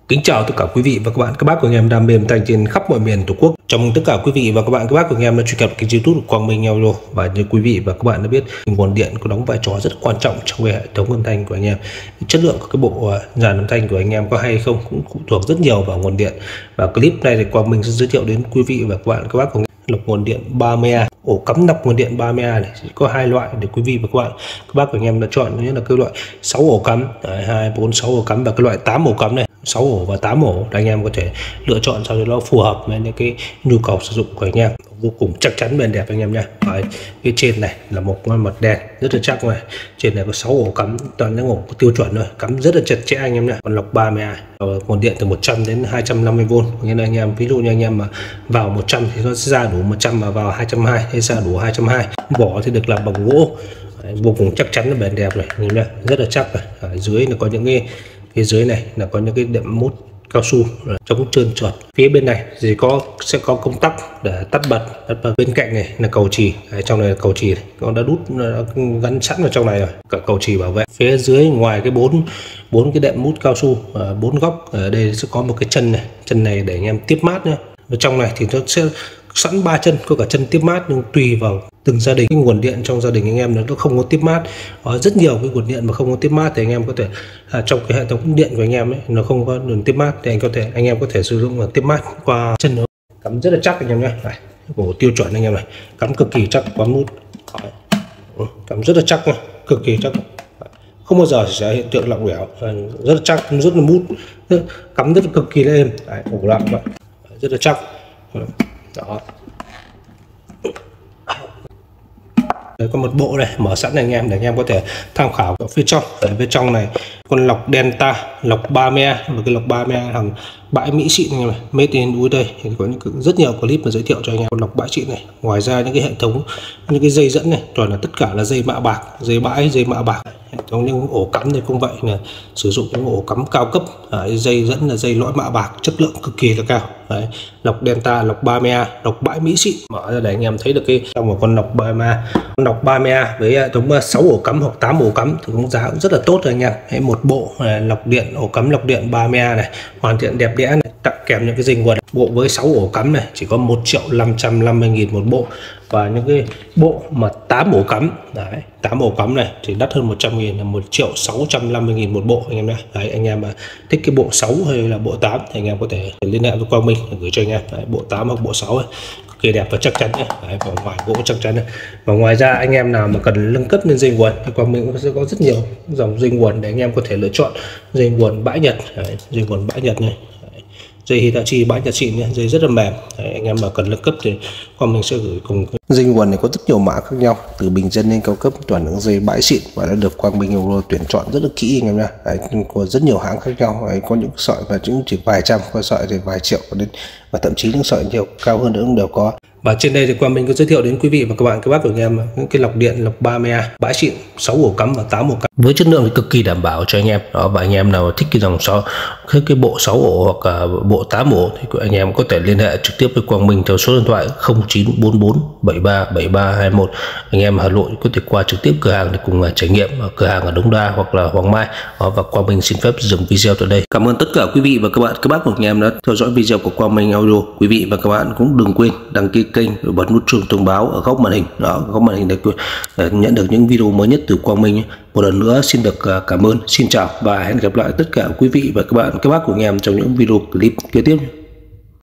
Kính chào tất cả quý vị và các bác của anh em đam mê âm thanh trên khắp mọi miền Tổ quốc. Chào mừng tất cả quý vị và các bác của anh em đã truy cập kênh YouTube của Quang Minh Audio. Và như quý vị và các bạn đã biết, nguồn điện có đóng vai trò rất quan trọng trong hệ thống âm thanh của anh em. Chất lượng của cái bộ dàn âm thanh của anh em có hay không cũng phụ thuộc rất nhiều vào nguồn điện. Và clip này thì Quang Minh sẽ giới thiệu đến quý vị và các bác của lọc nguồn điện 30A. Ổ cắm lọc nguồn điện 30A này có hai loại để quý vị và các bác của anh em đã chọn. Như là cái loại 6 ổ cắm, 2, 4, 6 ổ cắm và cái loại 8 ổ cắm này, 6 ổ và 8 ổ, anh em có thể lựa chọn sao cho nó phù hợp với những cái nhu cầu sử dụng của anh em. Vô cùng chắc chắn, bền đẹp anh em nha. Cái trên này là một mặt đèn rất là chắc này, trên này có 6 ổ cắm, toàn những ổ tiêu chuẩn rồi, cắm rất là chặt chẽ anh em nha. Còn lọc 30A nguồn điện từ 100 đến 250V, nghĩa là anh em ví dụ như anh em mà vào 100 thì nó sẽ ra đủ 100, mà vào 220 thì ra đủ 220. Vỏ thì được làm bằng gỗ, vô cùng chắc chắn và bền đẹp này, nhìn nha, rất là chắc này. Ở dưới là có những cái dưới này là có những cái đệm mút cao su chống trơn trượt. Phía bên này thì sẽ có công tắc để tắt bật. Bên cạnh này là cầu chì, trong này là cầu chì, nó đã đút gắn sẵn vào trong này rồi, cả cầu chì bảo vệ. Phía dưới ngoài cái bốn cái đệm mút cao su 4 góc, ở đây sẽ có một cái chân này để anh em tiếp mát nhé. Ở trong này thì nó sẽ sẵn 3 chân, có cả chân tiếp mát, nhưng tùy vào từng gia đình. Cái nguồn điện trong gia đình anh em nó không có tiếp mát, có rất nhiều cái nguồn điện mà không có tiếp mát thì anh em có thể trong cái hệ thống điện của anh em ấy nó không có đường tiếp mát thì anh em có thể sử dụng tiếp mát qua chân. Nó cắm rất là chắc anh em nhé, ổ tiêu chuẩn anh em này, cắm cực kỳ chắc, quán mút cắm rất là chắc, cực kỳ chắc, không bao giờ sẽ hiện tượng lỏng lẻo, rất là chắc, rất là mút, cắm rất là cực kỳ êm, ổ lại vậy, rất là chắc đó. Đấy, có một bộ này mở sẵn này anh em để anh em có thể tham khảo. Ở phía trong này con lọc Delta, lọc 30A, và cái lọc 30A hàng bãi Mỹ xịn anh em này, made in USA. Thì có rất nhiều clip mà giới thiệu cho anh em con lọc bãi xịn này. Ngoài ra những cái hệ thống, những cái dây dẫn này toàn là tất cả là dây mạ bạc, dây bãi, dây mạ bạc. Hệ thống những ổ cắm thì cũng vậy, là sử dụng những ổ cắm cao cấp, dây dẫn là dây lõi mạ bạc, chất lượng cực kỳ là cao. Đấy, lọc Delta, lọc 30A, lọc bãi Mỹ xịn. Mở ra để anh em thấy được cái trong một con lọc 30A. Con lọc 30A với hệ thống 6 ổ cắm hoặc 8 ổ cắm thì cũng giá cũng rất là tốt rồi anh em. Đấy, một bộ lọc điện, ổ cắm lọc điện 30A này hoàn thiện đẹp đẽ này, tặng kèm những cái dây nguồn. Bộ với 6 ổ cắm này chỉ có 1.550.000 một bộ, và những cái bộ mà 8 ổ cắm, đấy, 8 ổ cắm này thì đắt hơn 100.000, là 1.650.000 một bộ anh em nhé. Đấy, anh em mà thích cái bộ 6 hay là bộ 8 thì anh em có thể liên hệ với Quang Minh để gửi cho anh em. Đấy, bộ 8 hoặc bộ 6 này cực kỳ đẹp và chắc chắn nhé. Đấy, vỏ ngoài gỗ chắc chắn này. Và ngoài ra anh em nào mà cần nâng cấp lên dây nguồn thì Quang Minh sẽ có rất nhiều dòng dây nguồn để anh em có thể lựa chọn. Dây nguồn bãi Nhật, đấy, dây nguồn bãi Nhật này, dây Hitachi bãi Nhật xịn nhé, dây rất là mềm. Đấy, anh em mà cần nâng cấp thì Quang Minh sẽ gửi cùng. Dây nguồn này có rất nhiều mã khác nhau, từ bình dân đến cao cấp, toàn những dây bãi xịn và đã được Quang Minh Audio tuyển chọn rất là kỹ anh em nha. Đấy, có rất nhiều hãng khác nhau. Đấy, có những sợi và những chỉ vài trăm, có sợi thì vài triệu đến, và thậm chí những sợi nhiều cao hơn nữa cũng đều có. Và trên đây thì Quang Minh có giới thiệu đến quý vị và các bác của anh em những cái lọc điện lọc 30A bãi xịn, 6 ổ cắm và 8 ổ cắm với chất lượng thì cực kỳ đảm bảo cho anh em đó. Và anh em nào thích cái dòng cái bộ 6 ổ hoặc bộ 8 ổ thì anh em có thể liên hệ trực tiếp với Quang Minh theo số điện thoại 0944 73 7321. Anh em Hà Nội có thể qua trực tiếp cửa hàng để cùng trải nghiệm ở cửa hàng ở Đống Đa hoặc là Hoàng Mai đó. Và Quang Minh xin phép dừng video tại đây. Cảm ơn tất cả quý vị và các bác của anh em đã theo dõi video của Quang Minh Audio. Quý vị và các bạn cũng đừng quên đăng ký kênh và bật nút chuông thông báo ở góc màn hình đó, góc màn hình để nhận được những video mới nhất từ Quang Minh. Một lần nữa xin được cảm ơn, xin chào và hẹn gặp lại tất cả quý vị và các bác của anh em trong những video clip kế tiếp.